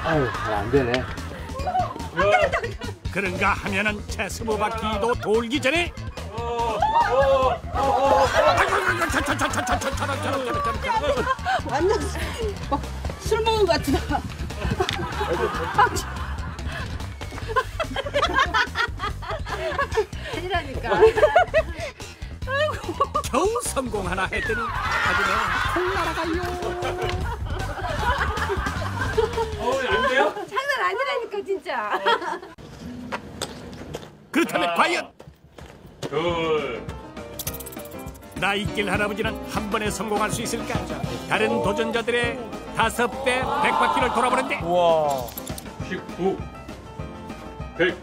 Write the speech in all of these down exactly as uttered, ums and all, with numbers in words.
아유, 잘 안 되네. 그런가 하면은 채스무 바퀴도 돌기 전에 완전 술 먹은 것 같다. 아니라니까. 겨우 성공하나 했더니 하지만 콩 날아가요. 어, 안 돼요? 장난 아니라니까 진짜. 그렇다면 하나, 과연 둘. 나이길 할아버지는 한 번에 성공할 수 있을까? 다른 도전자들의 다섯 배 백 바퀴를 돌아보는데 우와. 십구, 백.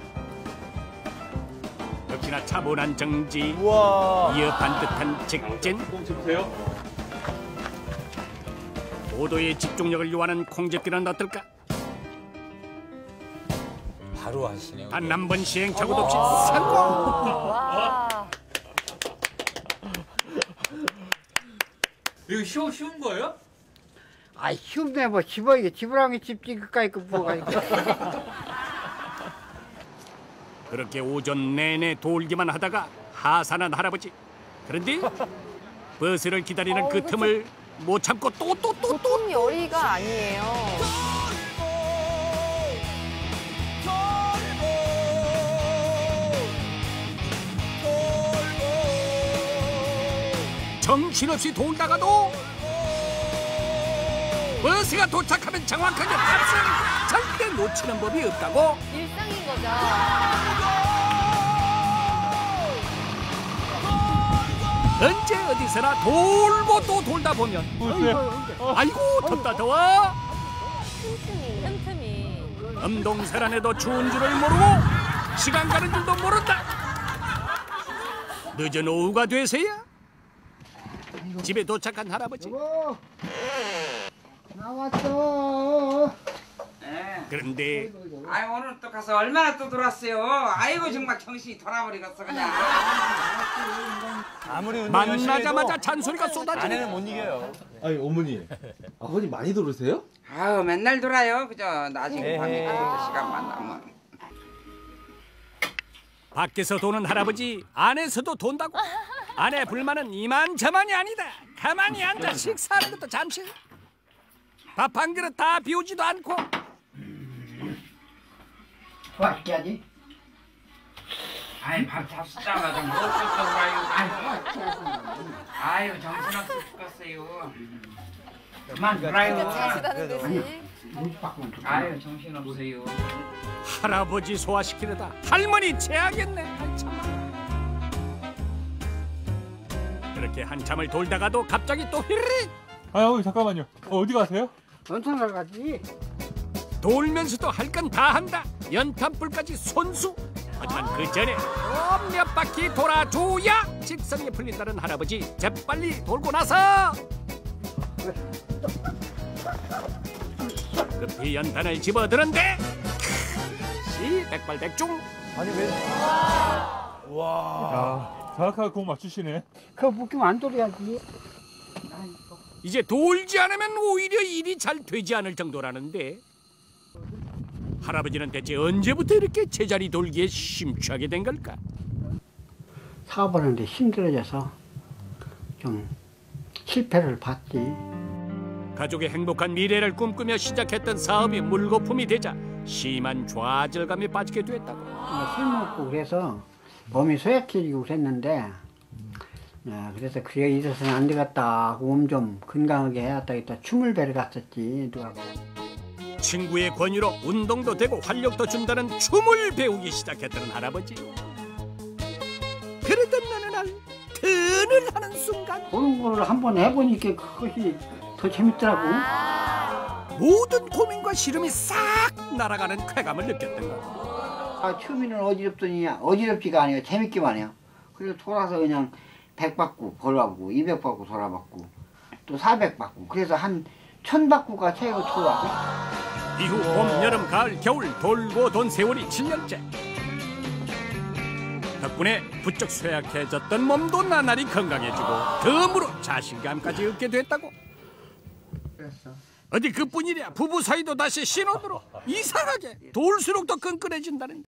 역시나 차분한 정지, 우와. 이어 반듯한 직진, 꼭 집으세요. 고도의 집중력을 요하는 콩집기는 어떨까? 바로 하시네요. 단 한 번 시행착오도 없이 성공! 와. 이거 쉬운, 쉬운 거예요? 아, 흉내 뭐 집어 이게 집으라면 집지 그까이 그 뭐가 이거. 그렇게 오전 내내 돌기만 하다가 하산한 할아버지. 그런데 버스를 기다리는 그 틈을 못 참고 또 또 또 또 보통 요리가 아니에요. 정신없이 돌다가도 버스가 도착하면 정확하게 탑승! 절대 놓치는 법이 없다고. 일상인 거죠. 언제 어디서나 돌고 또 돌다 보면 아이고 덥다 더워. 틈틈이. 틈틈이. 엄동설안에도 추운 줄을 모르고 시간 가는 줄도 모른다. 늦은 오후가 돼서야 집에 도착한 할아버지. 여보, 나왔어. 그런데 아이 오늘 또 가서 얼마나 또 돌았어요. 아이고 정말 정신이 돌아버리겠어 그냥. 아무리 운동 만나자마자 잔소리가 쏟아지고 아내는 못 이겨요. 아니 어머니, 아버님 많이 들으세요? 아유 맨날 돌아요. 그저 낮이고 에헤이. 밤이고 시간만 나면. 밖에서 도는 할아버지, 안에서도 돈다고. 아내 불만은 이만저만이 아니다. 가만히 앉아 식사하는 것도 잠시. 밥 한 그릇 다 비우지도 않고. 맛있게 하지? 아이 밥 잡수다가 좀 먹을 수 있어요. 아유 정신없어 죽겠어요. 그만 돌아요. 자시다는 듯이. 아유 정신없어요. 할아버지 소화시키려다 할머니 체하겠네. 아이, 참아. 그렇게 한참을 돌다가도 갑자기 또 휘리릭. 아, 형 잠깐만요. 어, 어디 가세요? 연탄을 가지. 돌면서도 할 건 다 한다. 연탄불까지 손수. 하지만 그 전에 또 몇 바퀴 돌아줘야 직성이 풀린다는 할아버지. 재빨리 돌고 나서 급히 연탄을 집어드는데 시 백발백중. 아니 왜? 와. 아, 정확하게 공 맞추시네. 그거 묶이면 안 돌아야지. 이제 돌지 않으면 오히려 일이 잘 되지 않을 정도라는데 할아버지는 대체 언제부터 이렇게 제자리 돌기에 심취하게 된 걸까? 사업하는데 힘들어져서 좀 실패를 봤지. 가족의 행복한 미래를 꿈꾸며 시작했던 사업이 물거품이 되자 심한 좌절감에 빠지게 됐다고. 술 먹고 그래서 몸이 소약해지고 그랬는데, 야, 그래서 그래 이래서는 안 되겠다 하고 몸 좀 건강하게 해야겠다 했다 춤을 배러 갔었지 누가. 친구의 권유로 운동도 되고 활력도 준다는 춤을 배우기 시작했다는 할아버지. 그러던 어느 날 튼을 하는 순간 그런 거를 한번 해보니까 그것이 더 재밌더라고. 모든 고민과 시름이 싹 날아가는 쾌감을 느꼈던 것. 아, 처음에는 어지럽더니 어지럽지가 않아요. 재밌기만 해요. 그래서 돌아서 그냥 백 받고 돌아보고 이백 받고 돌아봤고 또 사백 받고 그래서 한 천 받고가 최고 좋아. 이후 봄, 여름, 가을, 겨울 돌고 돈 세월이 칠 년째. 덕분에 부쩍 쇠약해졌던 몸도 나날이 건강해지고 덤으로 자신감까지 얻게 됐다고. 그랬어. 어디 그뿐이랴 부부 사이도 다시 신혼으로 이상하게 돌수록 더 끈끈해진다는